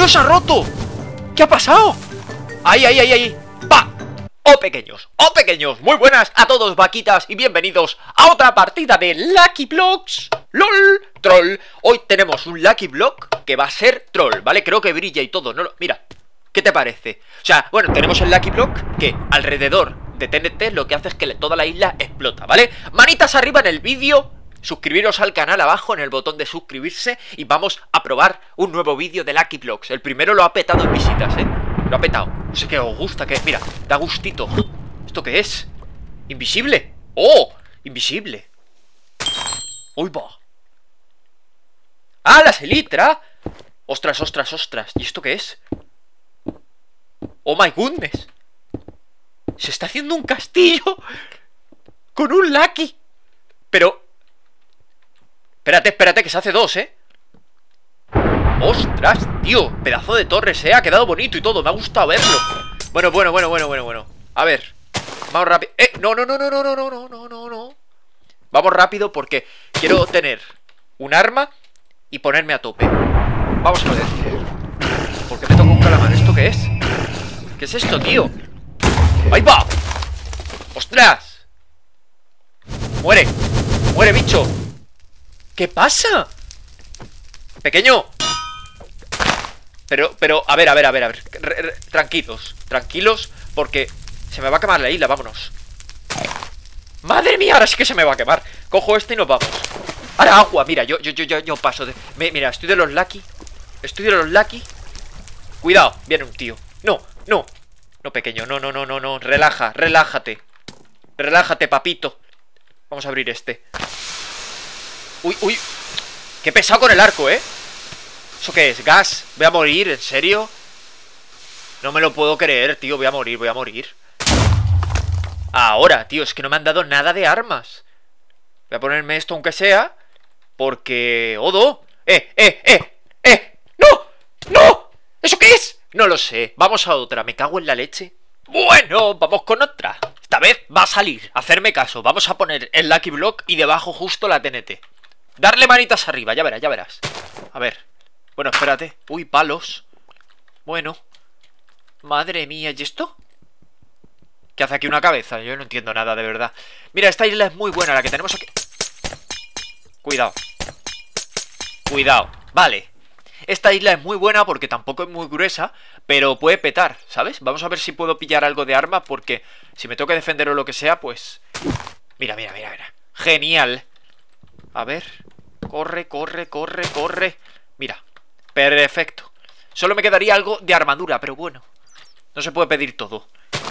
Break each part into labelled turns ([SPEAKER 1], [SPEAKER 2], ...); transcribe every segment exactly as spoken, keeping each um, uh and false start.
[SPEAKER 1] ¡No se ha roto! ¿Qué ha pasado? ¡Ahí, ahí, ahí, ahí! ¡Pa! ¡Oh, pequeños! ¡Oh, pequeños! Muy buenas a todos, vaquitas, y bienvenidos a otra partida de Lucky Blocks. ¡Lol! Troll. Hoy tenemos un Lucky Block que va a ser troll, ¿vale? Creo que brilla y todo, ¿no? Mira, ¿qué te parece? O sea, bueno, tenemos el Lucky Block que alrededor de T N T lo que hace es que toda la isla explota, ¿vale? Manitas arriba en el vídeo. Suscribiros al canal abajo en el botón de suscribirse y vamos a probar un nuevo vídeo de Lucky Blocks. El primero lo ha petado en visitas, ¿eh? Lo ha petado. No sé qué os gusta, que... Mira, da gustito. ¿Esto qué es? ¿Invisible? ¡Oh! Invisible. ¡Uy, va! ¡Ah, la selitra! ¡Ostras, ostras, ostras! ¿Y esto qué es? ¡Oh, my goodness! Se está haciendo un castillo con un Lucky. Pero... Espérate, espérate, que se hace dos, ¿eh? ¡Ostras, tío! Pedazo de torres, ¿eh? Ha quedado bonito y todo, me ha gustado verlo. Bueno, bueno, bueno, bueno, bueno, bueno. A ver, vamos rápido. ¡Eh! No, no, no, no, no, no, no, no, no, no, no. Vamos rápido porque quiero tener un arma y ponerme a tope. Vamos a ver. ¿Por qué me toca un calamar? ¿Esto qué es? ¿Qué es esto, tío? ¡Ahí va! ¡Ostras! ¡Muere! ¡Muere, bicho! ¿Qué pasa? Pequeño. Pero, pero, a ver, a ver, a ver, a ver re, re, Tranquilos, tranquilos, porque se me va a quemar la isla, vámonos. Madre mía, ahora sí que se me va a quemar. Cojo este y nos vamos. Ahora agua, mira, yo, yo, yo, yo, yo paso de... me, Mira, estoy de los Lucky. Estoy de los Lucky. Cuidado, viene un tío. No, no, no, pequeño, no, no, no, no, no. Relaja, relájate. Relájate, papito. Vamos a abrir este. Uy, uy. Qué pesado con el arco, ¿eh? ¿Eso qué es? ¿Gas? ¿Voy a morir? ¿En serio? No me lo puedo creer, tío. Voy a morir, voy a morir. Ahora, tío, es que no me han dado nada de armas. Voy a ponerme esto aunque sea. Porque... ¡Odo! ¡Eh, eh, eh! ¡Eh! ¡No! ¡No! ¿Eso qué es? No lo sé. Vamos a otra. Me cago en la leche. Bueno, vamos con otra. Esta vez va a salir. Hacerme caso. Vamos a poner el Lucky Block y debajo justo la T N T. Darle manitas arriba, ya verás, ya verás. A ver, bueno, espérate. Uy, palos. Bueno. Madre mía, ¿y esto? ¿Qué hace aquí una cabeza? Yo no entiendo nada, de verdad. Mira, esta isla es muy buena, la que tenemos aquí. Cuidado. Cuidado, vale. Esta isla es muy buena porque tampoco es muy gruesa, pero puede petar, ¿sabes? Vamos a ver si puedo pillar algo de arma, porque si me toca defender o lo que sea, pues... Mira, mira, mira, mira. Genial. A ver, corre, corre, corre, corre. Mira, perfecto. Solo me quedaría algo de armadura, pero bueno, no se puede pedir todo.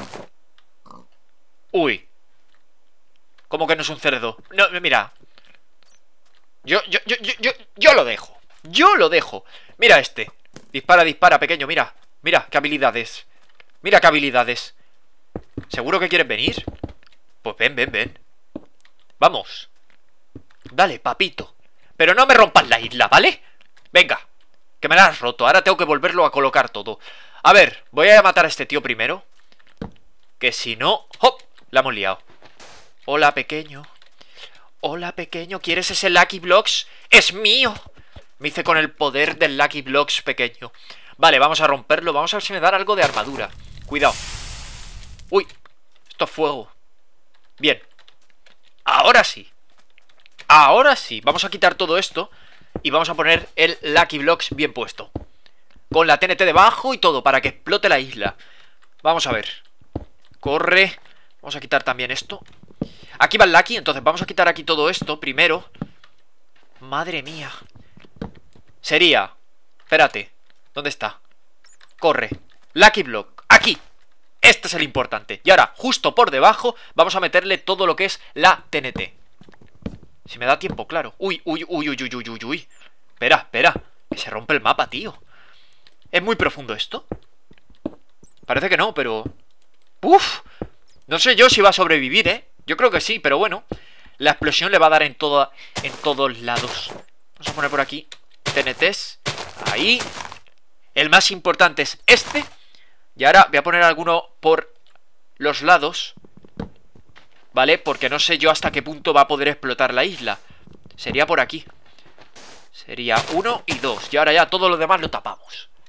[SPEAKER 1] Uy. ¿Cómo que no es un cerdo? No, mira. Yo, yo, yo, yo, yo, yo lo dejo. Yo lo dejo. Mira este. Dispara, dispara, pequeño, mira. Mira, qué habilidades. Mira qué habilidades. ¿Seguro que quieres venir? Pues ven, ven, ven. Vamos. Dale, papito. Pero no me rompas la isla, ¿vale? Venga, que me la has roto. Ahora tengo que volverlo a colocar todo. A ver, voy a matar a este tío primero, que si no... ¡Hop! La hemos liado. Hola, pequeño. Hola, pequeño. ¿Quieres ese Lucky Blocks? ¡Es mío! Me hice con el poder del Lucky Blocks, pequeño. Vale, vamos a romperlo. Vamos a ver si me da algo de armadura. Cuidado. Uy, esto es fuego. Bien. Ahora sí. Ahora sí, vamos a quitar todo esto y vamos a poner el Lucky Blocks bien puesto, con la T N T debajo y todo, para que explote la isla. Vamos a ver. Corre. Vamos a quitar también esto. Aquí va el Lucky, entonces vamos a quitar aquí todo esto primero. Madre mía. Sería... Espérate. ¿Dónde está? Corre. Lucky Block. Aquí. Este es el importante. Y ahora, justo por debajo, vamos a meterle todo lo que es la T N T. Si me da tiempo, claro. Uy, uy, uy, uy, uy, uy, uy, uy. Espera, espera. Que se rompe el mapa, tío. ¿Es muy profundo esto? Parece que no, pero... Uf. No sé yo si va a sobrevivir, ¿eh? Yo creo que sí, pero bueno. La explosión le va a dar en, toda, en todos lados. Vamos a poner por aquí T N Ts. Ahí. El más importante es este. Y ahora voy a poner alguno por los lados, ¿vale? Porque no sé yo hasta qué punto va a poder explotar la isla. Sería por aquí. Sería uno y dos. Y ahora ya todo lo demás lo tapamos.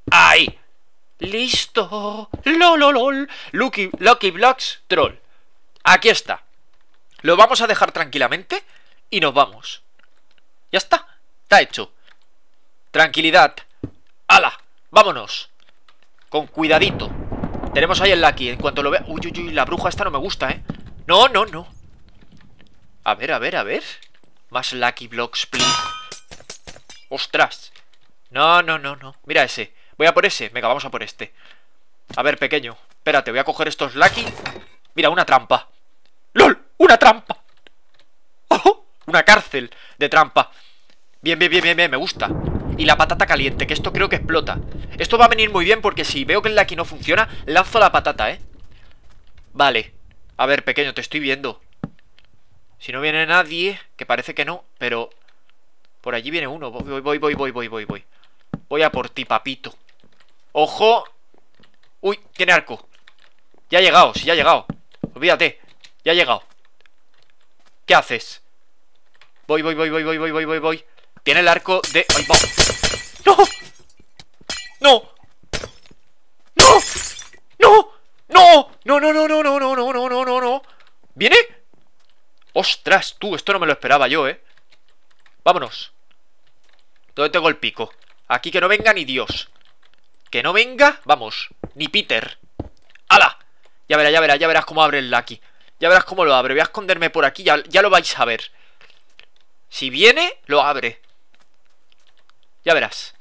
[SPEAKER 1] ¡Ahí! ¡Listo! ¡Lololol! Lucky, Lucky Blocks Troll. Aquí está. Lo vamos a dejar tranquilamente y nos vamos. Ya está. Está hecho. Tranquilidad. ¡Hala! ¡Vámonos! Con cuidadito. Tenemos ahí el Lucky. En cuanto lo vea... Uy, uy, uy, la bruja esta no me gusta, ¿eh? No, no, no. A ver, a ver, a ver. Más Lucky Blocks, please. ¡Ostras! No, no, no, no. Mira ese. Voy a por ese. Venga, vamos a por este. A ver, pequeño. Espérate, voy a coger estos Lucky. Mira, una trampa. ¡Lol! ¡Una trampa! ¡Oh! Una cárcel de trampa. Bien, bien, bien, bien, bien. Me gusta. Y la patata caliente, que esto creo que explota. Esto va a venir muy bien porque si veo que el Lucky no funciona, lanzo la patata, ¿eh? Vale. A ver, pequeño, te estoy viendo. Si no viene nadie, que parece que no, pero... Por allí viene uno. Voy, voy, voy, voy, voy, voy, voy. Voy a por ti, papito. ¡Ojo! Uy, tiene arco. Ya ha llegado, sí, ya ha llegado. Olvídate, ya ha llegado. ¿Qué haces? Voy, voy, voy, voy, voy, voy, voy, voy, voy. Tiene el arco de... ¡Ay, va! ¡No! ¡No! ¡No! ¡No! ¡No! ¡No, no, no, no, no, no, no, no, no, no, no! ¿Viene? ¡Ostras, tú! Esto no me lo esperaba yo, ¿eh? Vámonos. ¿Dónde tengo el pico? Aquí que no venga ni Dios. Que no venga, vamos, ni Peter. ¡Hala! Ya verás, ya verás, ya verás cómo abre el Lucky. Ya verás cómo lo abre. Voy a esconderme por aquí, ya, ya lo vais a ver. Si viene, lo abre. Ya verás.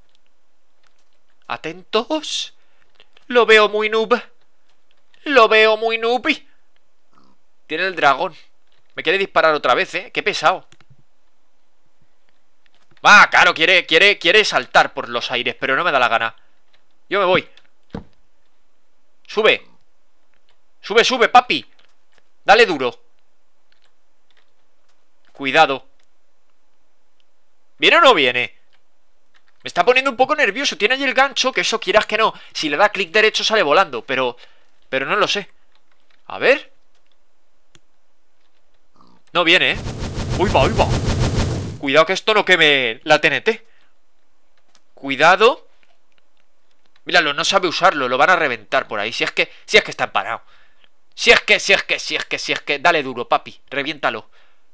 [SPEAKER 1] Atentos. Lo veo muy noob. Lo veo muy noob. Tiene el dragón. Me quiere disparar otra vez, ¿eh? Qué pesado. Va, claro, quiere, quiere, quiere saltar por los aires, pero no me da la gana. Yo me voy. Sube. Sube, sube, papi. Dale duro. Cuidado. ¿Viene o no viene? Me está poniendo un poco nervioso. Tiene ahí el gancho, que eso quieras que no. Si le da clic derecho sale volando, pero... Pero no lo sé. A ver. No viene, ¿eh? Uy, va, uy, va. Cuidado que esto no queme la T N T. Cuidado. Míralo, no sabe usarlo. Lo van a reventar por ahí. Si es que, si es que está empanado. Si es que, si es que, si es que, si es que. Dale duro, papi. Reviéntalo.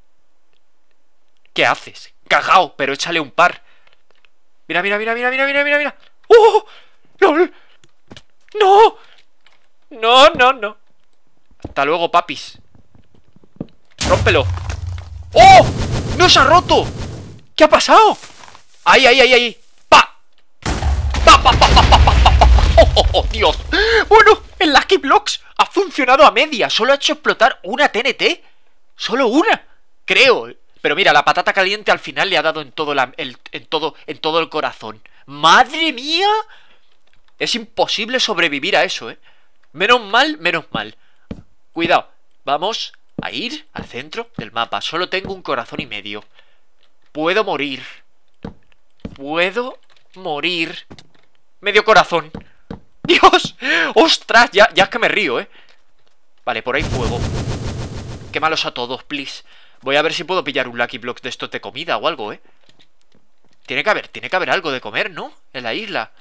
[SPEAKER 1] ¿Qué haces? Cagao, pero échale un par. Mira, mira, mira, mira, mira, mira, mira, mira. ¡Oh! ¡No! ¡No! No, no, no. Hasta luego, papis. Rómpelo. ¡Oh! ¡No se ha roto! ¿Qué ha pasado? ¡Ahí, ahí, ahí, ahí! ¡Pa! ¡Pa, pa, pa, pa, pa, pa, pa, pa! ¡Oh, oh, oh, Dios! Bueno, el Lucky Blocks ha funcionado a media. Solo ha hecho explotar una T N T. Solo una, creo. Pero mira, la patata caliente al final le ha dado en todo, la, el, en todo, en todo el corazón. ¡Madre mía! Es imposible sobrevivir a eso, ¿eh? Menos mal, menos mal. Cuidado, vamos a ir al centro del mapa. Solo tengo un corazón y medio. Puedo morir. Puedo morir. Medio corazón. ¡Dios! ¡Ostras! Ya, ya es que me río, ¿eh? Vale, por ahí fuego. Quémalos a todos, please. Voy a ver si puedo pillar un Lucky Block de estos de comida o algo, ¿eh? Tiene que haber, tiene que haber algo de comer, ¿no? En la isla.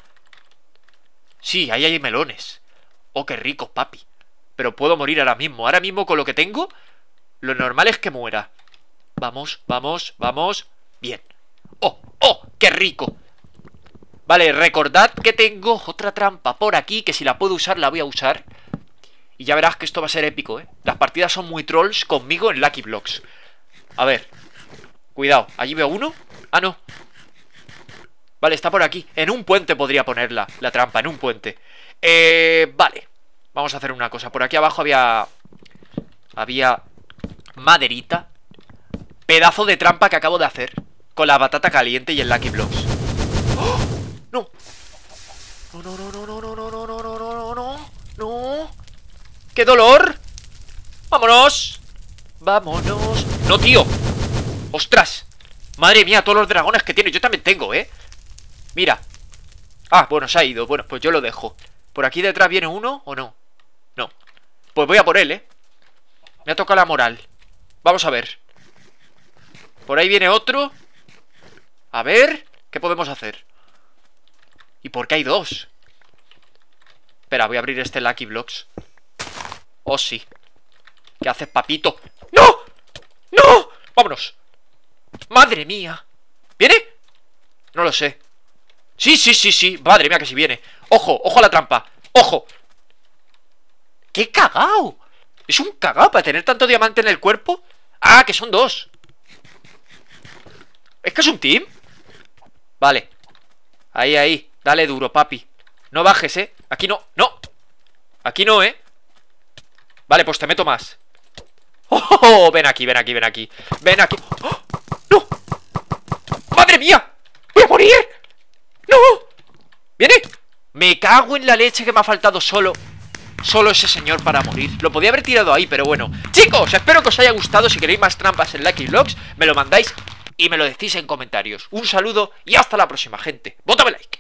[SPEAKER 1] Sí, ahí hay melones. Oh, qué rico, papi. Pero puedo morir ahora mismo. Ahora mismo con lo que tengo, lo normal es que muera. Vamos, vamos, vamos. Bien. ¡Oh, oh! ¡Qué rico! Vale, recordad que tengo otra trampa por aquí, que si la puedo usar, la voy a usar. Y ya verás que esto va a ser épico, ¿eh? Las partidas son muy trolls conmigo en Lucky Blocks. A ver. Cuidado, allí veo uno. Ah, no. Vale, está por aquí. En un puente podría ponerla, la trampa, en un puente. Eh, vale. Vamos a hacer una cosa. Por aquí abajo había... Había... maderita. Pedazo de trampa que acabo de hacer con la batata caliente y el Lucky Blocks. ¡Oh! ¡No! No, no, no, no, no, no, no, no, no, no, no, no. ¡No! ¡Qué dolor! ¡Vámonos! ¡Vámonos! ¡No, tío! ¡Ostras! Madre mía, todos los dragones que tiene. Yo también tengo, ¿eh? Mira. Ah, bueno, se ha ido. Bueno, pues yo lo dejo. ¿Por aquí detrás viene uno o no? No. Pues voy a por él, ¿eh? Me ha tocado la moral. Vamos a ver. Por ahí viene otro. A ver, ¿qué podemos hacer? ¿Y por qué hay dos? Espera, voy a abrir este Lucky Blocks. Oh, sí. ¿Qué haces, papito? ¡No! ¡No! ¡Vámonos! ¡Madre mía! ¿Viene? No lo sé. Sí, sí, sí, sí. Madre mía que sí viene. ¡Ojo! ¡Ojo a la trampa! ¡Ojo! ¡Qué cagao! Es un cagao para tener tanto diamante en el cuerpo. ¡Ah, que son dos! ¿Es que es un team? Vale. Ahí, ahí. Dale duro, papi. No bajes, ¿eh? Aquí no. ¡No! Aquí no, ¿eh? Vale, pues te meto más. ¡Oh! Ven aquí, ven aquí, ven aquí. Ven aquí. ¡Oh! ¡No! ¡Madre mía! ¡Voy a morir! ¡No! ¿Viene? Me cago en la leche que me ha faltado solo Solo ese señor para morir. Lo podía haber tirado ahí, pero bueno. Chicos, espero que os haya gustado. Si queréis más trampas en Lucky Blocks, me lo mandáis y me lo decís en comentarios. Un saludo y hasta la próxima, gente. Bótame like.